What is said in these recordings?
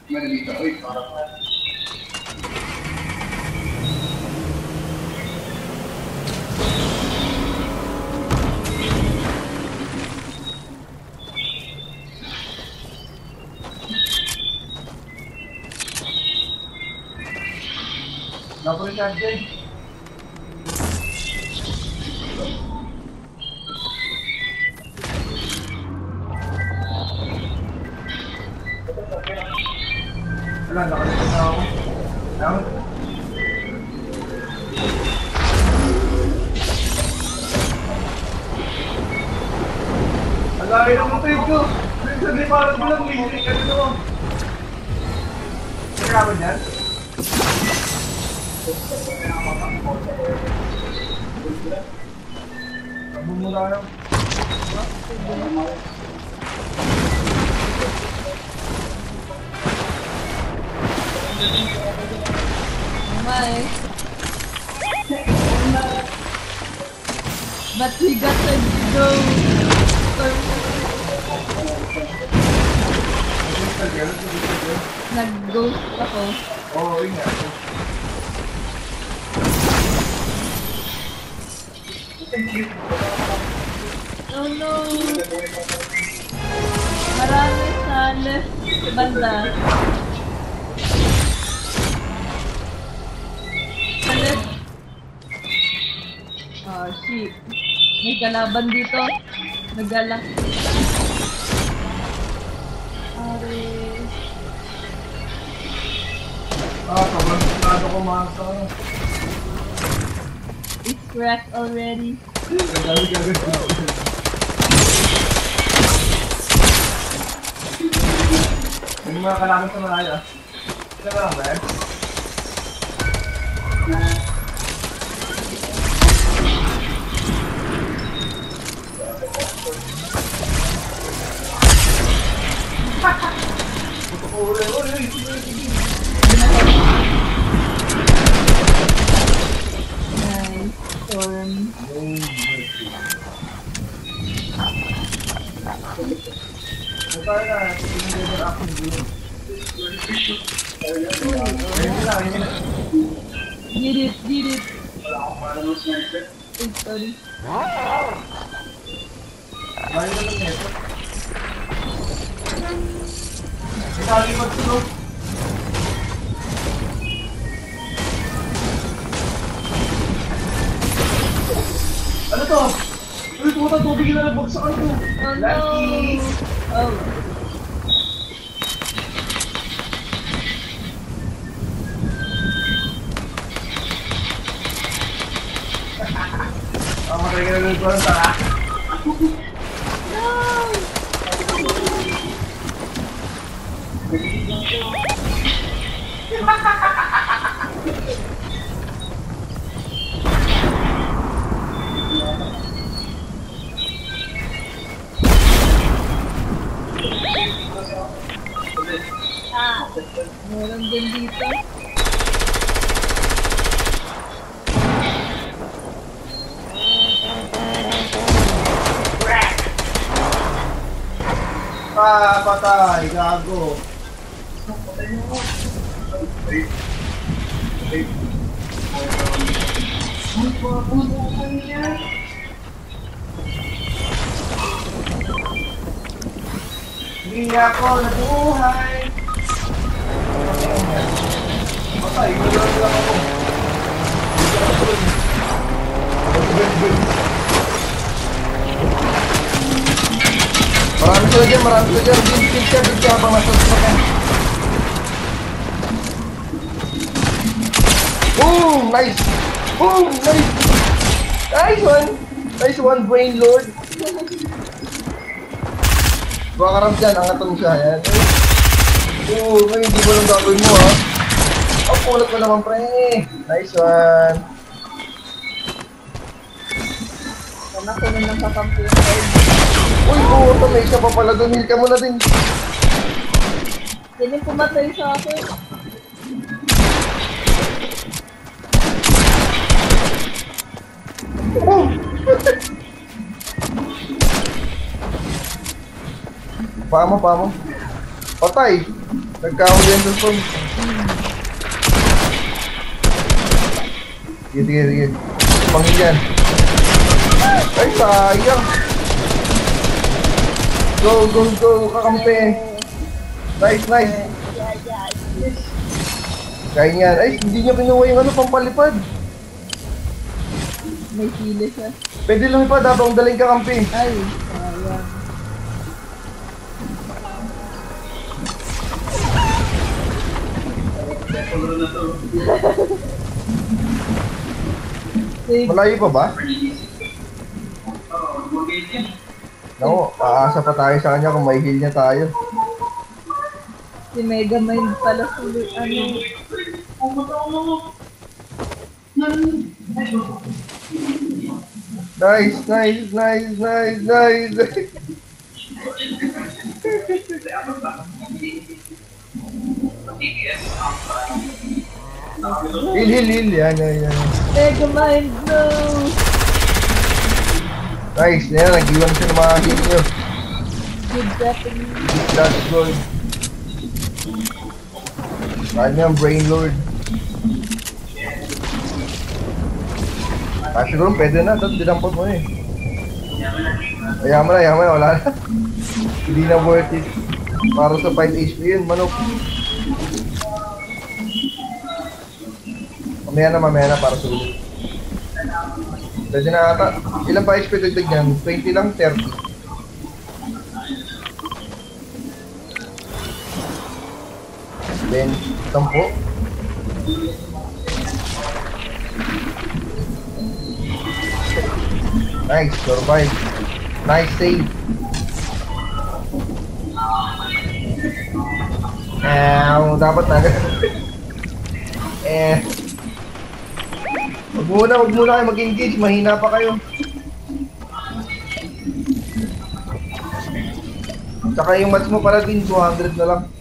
Manalito. Uy, parang Napoli siya dyan. Wala, nakalito na ako. Down. Ang laki ng motor ko. Sabi parang ko lang, may ka dito. Kaya ba dyan? Mumura lang. Bye. But we got to go. Nag-ghost ako. Oo, yun nga. Oh no! Marami sa left banda. Sa left. Oh shit. May kalaban dito. Nagala. Are. Sobrang sigurado ko masa. It's cracked already. Yung mga kalaban sa malaya. Ito lang ba eh? Nice. Storm. Did it. Ay, sorry. Bayo naman nito. Sabi mo ito. Ano to? Uy, puta, tubig na nabagsakan to. Oh no! Oh. Matay ka na nito ng tara. No! Meron din dito. Patay, gago. Hindi ako nabuhay. Patay, gano'n lang ako. Marami sila dyan, marami sila dyan. Big siya habang nasa sasakyan. Boom! Nice! Boom! Nice! Nice one! Nice one, Brain Lord! Baka karam dyan, angatan mo siya. Yan. Oo, ngayon hindi mo lang gagawin mo ha. Oh, pulat mo naman pre! Nice one! Sana ko na lang kakampi yung card. Uy, puto, may isa pa pala doon. Heal ka muna din. Yan yung pumatay sa akin. Oh! Pamo. Patay! Nagkahuli ang dulpon. Sige, sige, sige. Pangin yan. Ay, sayang. Go, go, go, kakampi. Nice, nice. Kaya yan. Ay, hindi niya kinuha yung ano, pampalipad. May sila siya. Pwede lumipad habang daling kakampi. Ay, sayang. Malayo pa ba? No, aasa pa tayo sa kanya kung may heal niya tayo. Si Mega Mind pala sulit. Nice, nice, nice, nice, nice. Heal. Yan. Mega Mind, no! Nice, yan. Nag-iwan siya ng mga heal nyo. Good Japanese. That's good. Saan niya ang Brain Lord? Siguro pwede na. Tapos dinampot mo eh. Ayaman na. Wala na. Hindi na worth it. Para sa 5 HP yun, manok. Mamaya na para sulit. Pwede na ata. Ilan pa HP dagdag yan? 20 lang, 30. Then, 10. Nice, survive. Nice save. Dapat na. Wag muna kayo mag-engage, mahina pa kayo. Saka yung match mo pala din, 200 na lang.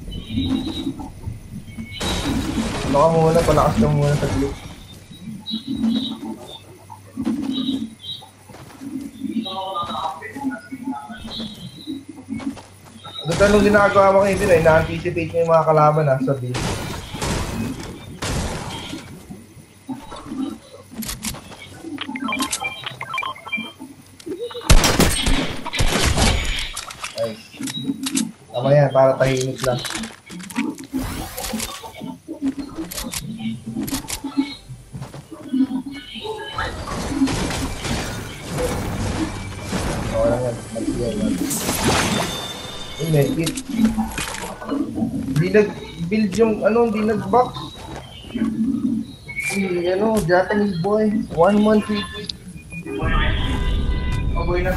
Ano ka muna, palakas ka muna sa glue. Ano tanong ginagawa mo kayo din ay na-anticipate mo yung mga kalaban sa build. Nice. Tama yan, para tahimik lang. Oo lang yan, medkit. Hindi nag-build yung hindi nag-box. Japanese boy. 1-1-3. Boy na.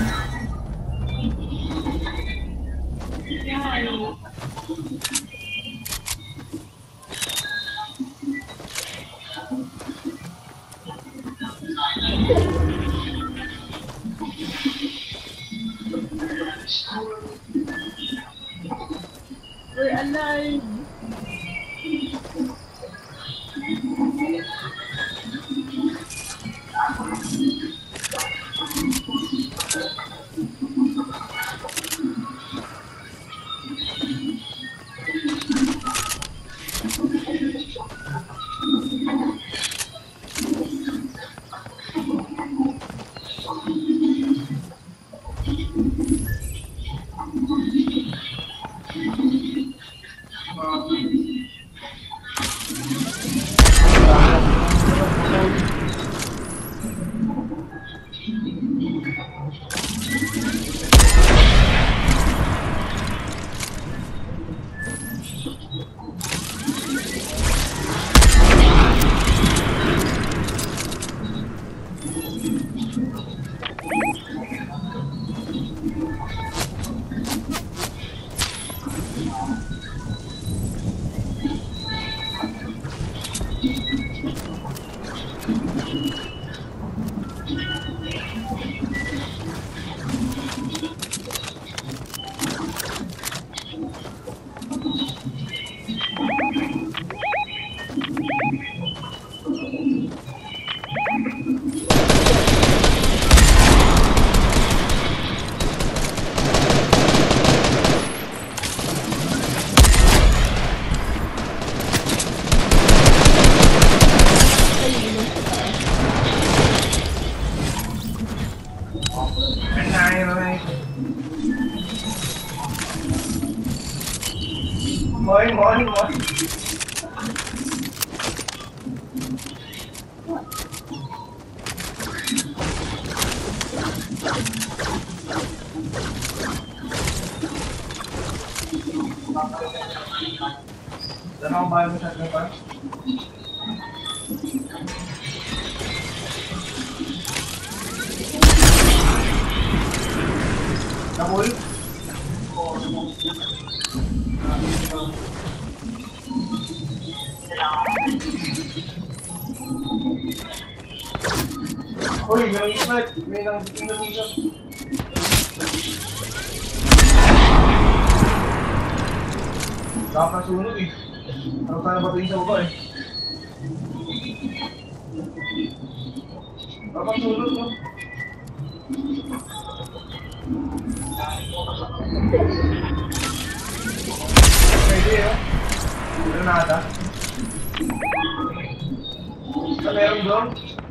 We're alive! Morning. Saan ako bahay mo sa atin pa? Nakul? Uy, may ismet. May nang ismet. Dapat sunod eh. Ano sana ba ito sa baba eh? Dapat sunod no? Pwede eh. Granada. Meron doon?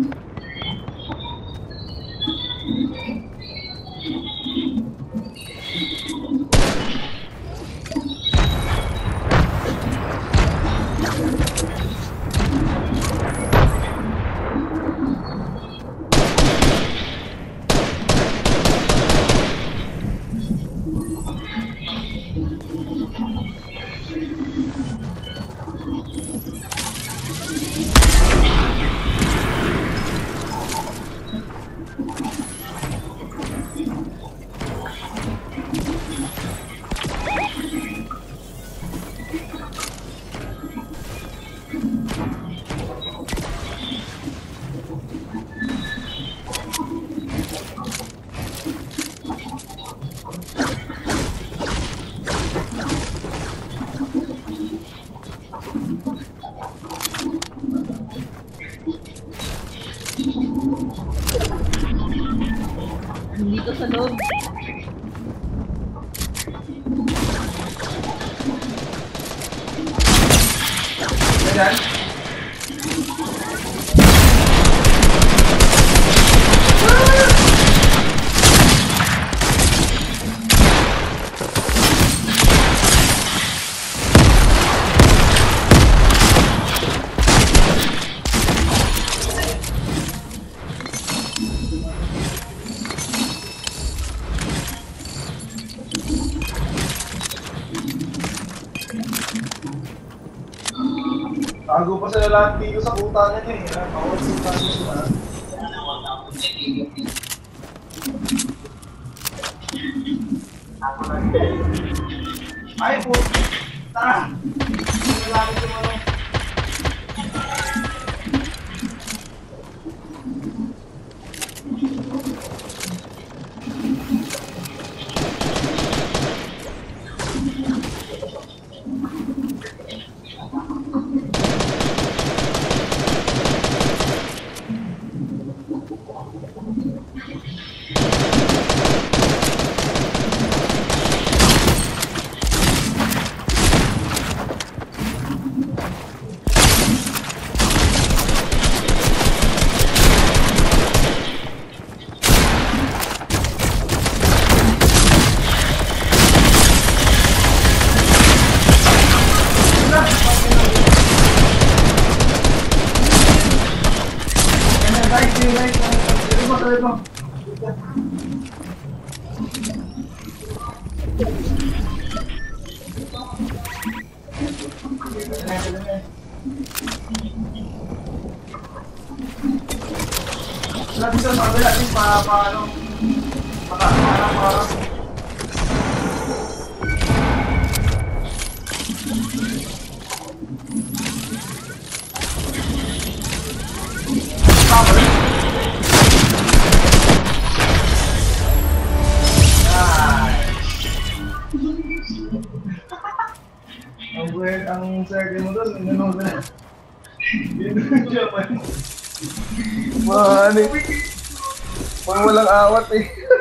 Dito sa loob. Ayan. Tago pa sila lahat dito sa kuta niya eh. Bawal kuta niya sila. Ay po! Tara! Lalaki ko ano. Lahat dito sa kabila natin para ang circle mo doon, nanonood na. Yun siya man. Walang awat eh.